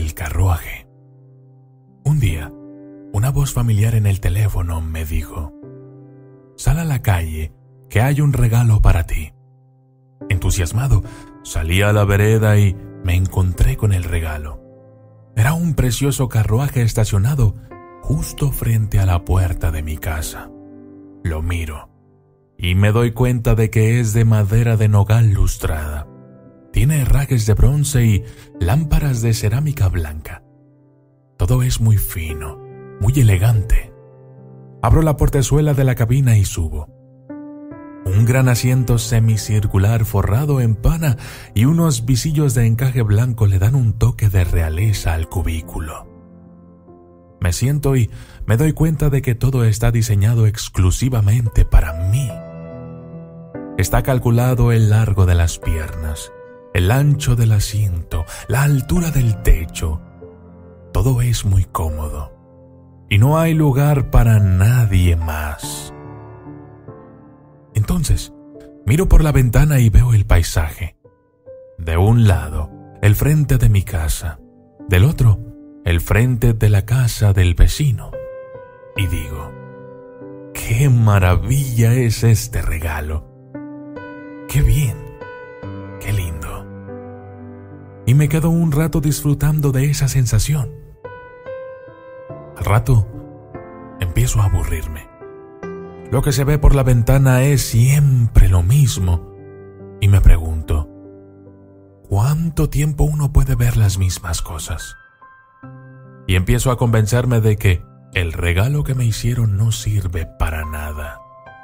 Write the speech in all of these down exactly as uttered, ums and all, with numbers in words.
el carruaje. Un día, una voz familiar en el teléfono me dijo: «Sal a la calle, que hay un regalo para ti». Entusiasmado, salí a la vereda y me encontré con el regalo. Era un precioso carruaje estacionado justo frente a la puerta de mi casa. Lo miro y me doy cuenta de que es de madera de nogal lustrada. Tiene herrajes de bronce y lámparas de cerámica blanca. Todo es muy fino, muy elegante. Abro la portezuela de la cabina y subo. Un gran asiento semicircular forrado en pana y unos visillos de encaje blanco le dan un toque de realeza al cubículo. Me siento y me doy cuenta de que todo está diseñado exclusivamente para mí. Está calculado el largo de las piernas, el ancho del asiento, la altura del techo. Todo es muy cómodo y no hay lugar para nadie más. Entonces, miro por la ventana y veo el paisaje. De un lado, el frente de mi casa. Del otro, el frente de la casa del vecino. Y digo: ¡qué maravilla es este regalo! ¡Qué bien! ¡Qué lindo! Y me quedo un rato disfrutando de esa sensación. Al rato, empiezo a aburrirme. Lo que se ve por la ventana es siempre lo mismo. Y me pregunto: ¿cuánto tiempo uno puede ver las mismas cosas? Y empiezo a convencerme de que el regalo que me hicieron no sirve para nada.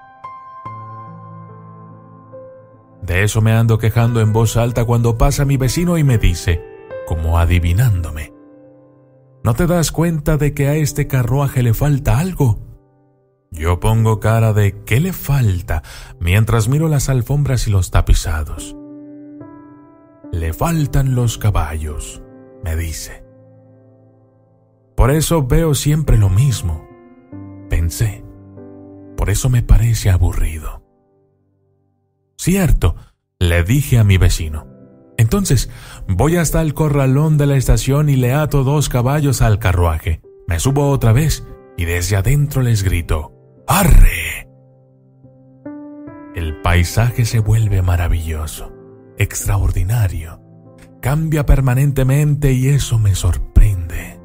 De eso me ando quejando en voz alta cuando pasa mi vecino y me dice, como adivinándome: ¿no te das cuenta de que a este carruaje le falta algo? Yo pongo cara de ¿qué le falta? Mientras miro las alfombras y los tapizados. Le faltan los caballos, me dice. Por eso veo siempre lo mismo, pensé. Por eso me parece aburrido. Cierto, le dije a mi vecino. Entonces voy hasta el corralón de la estación y le ato dos caballos al carruaje. Me subo otra vez y desde adentro les grito: ¡arre! El paisaje se vuelve maravilloso, extraordinario. Cambia permanentemente y eso me sorprende.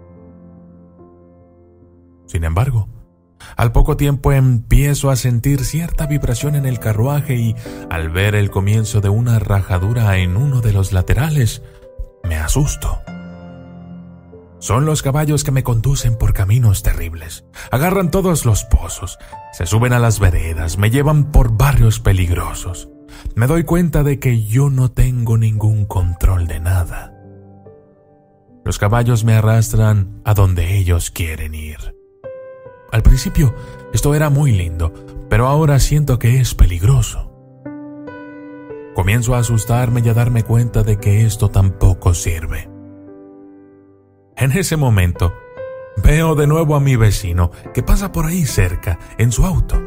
Sin embargo, al poco tiempo empiezo a sentir cierta vibración en el carruaje y, al ver el comienzo de una rajadura en uno de los laterales, me asusto. Son los caballos que me conducen por caminos terribles. Agarran todos los pozos, se suben a las veredas, me llevan por barrios peligrosos. Me doy cuenta de que yo no tengo ningún control de nada. Los caballos me arrastran a donde ellos quieren ir. Al principio, esto era muy lindo, pero ahora siento que es peligroso. Comienzo a asustarme y a darme cuenta de que esto tampoco sirve. En ese momento, veo de nuevo a mi vecino que pasa por ahí cerca, en su auto.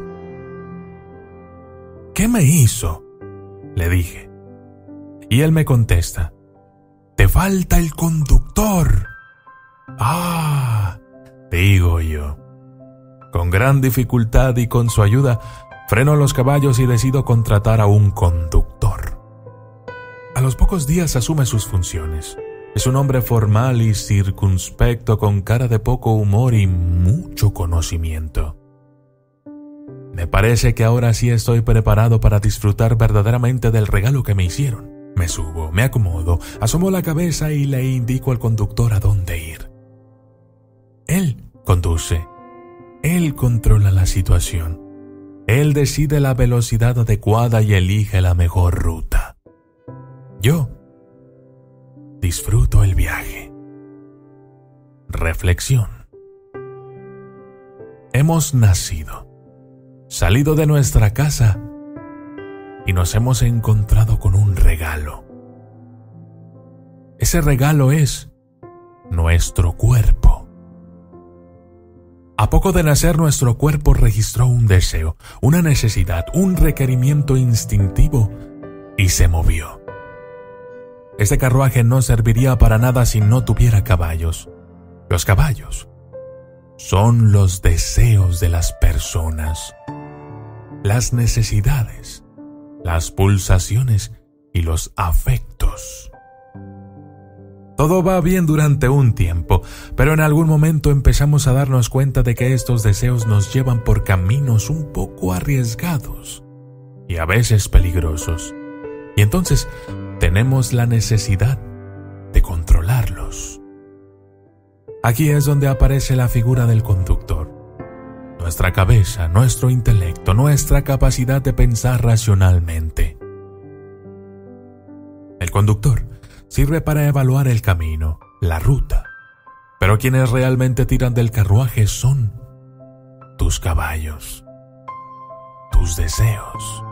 ¿Qué me hizo?, le dije. Y él me contesta: «Te falta el conductor». «Ah», digo yo. Con gran dificultad y con su ayuda, freno los caballos y decido contratar a un conductor. A los pocos días asume sus funciones. Es un hombre formal y circunspecto, con cara de poco humor y mucho conocimiento. Me parece que ahora sí estoy preparado para disfrutar verdaderamente del regalo que me hicieron. Me subo, me acomodo, asomo la cabeza y le indico al conductor a dónde ir. Él conduce. Él controla la situación. Él decide la velocidad adecuada y elige la mejor ruta. Yo disfruto el viaje. Reflexión. Hemos nacido, salido de nuestra casa y nos hemos encontrado con un regalo. Ese regalo es nuestro cuerpo. A poco de nacer, nuestro cuerpo registró un deseo, una necesidad, un requerimiento instintivo y se movió. Este carruaje no serviría para nada si no tuviera caballos. Los caballos son los deseos de las personas, las necesidades, las pulsaciones y los afectos. Todo va bien durante un tiempo, pero en algún momento empezamos a darnos cuenta de que estos deseos nos llevan por caminos un poco arriesgados y a veces peligrosos. Y entonces tenemos la necesidad de controlarlos. Aquí es donde aparece la figura del conductor. Nuestra cabeza, nuestro intelecto, nuestra capacidad de pensar racionalmente. El conductor sirve para evaluar el camino, la ruta, pero quienes realmente tiran del carruaje son tus caballos, tus deseos.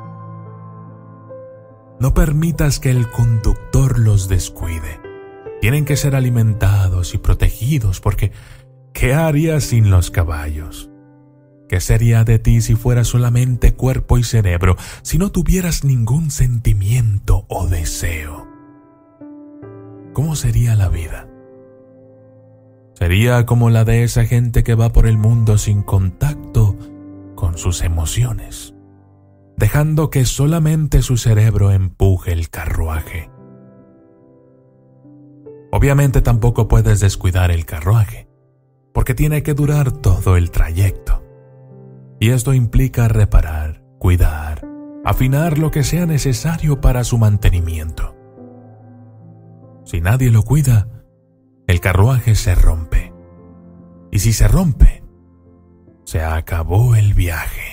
No permitas que el conductor los descuide. Tienen que ser alimentados y protegidos porque ¿qué harías sin los caballos? ¿Qué sería de ti si fueras solamente cuerpo y cerebro, si no tuvieras ningún sentimiento o deseo? ¿Cómo sería la vida? Sería como la de esa gente que va por el mundo sin contacto con sus emociones, dejando que solamente su cerebro empuje el carruaje. Obviamente tampoco puedes descuidar el carruaje, porque tiene que durar todo el trayecto. Y esto implica reparar, cuidar, afinar lo que sea necesario para su mantenimiento. Si nadie lo cuida, el carruaje se rompe. Y si se rompe, se acabó el viaje.